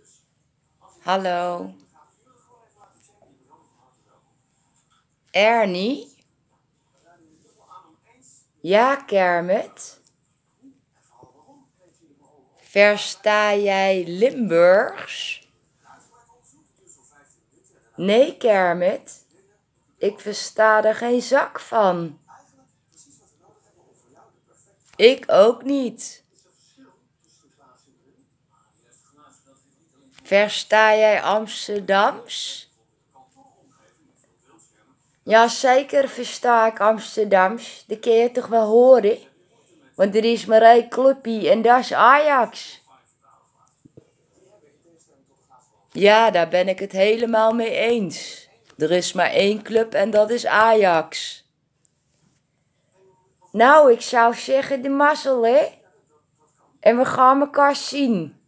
Hallo. Ernie? Ja, Kermit? Versta jij Limburgs? Nee, Kermit. Ik versta er geen zak van. Ik ook niet. Versta jij Amsterdams? Ja, zeker versta ik Amsterdams. Dat kun je toch wel horen? Want er is maar één clubje en dat is Ajax. Ja, daar ben ik het helemaal mee eens. Er is maar één club en dat is Ajax. Nou, ik zou zeggen de mazzel, hè? En we gaan elkaar zien.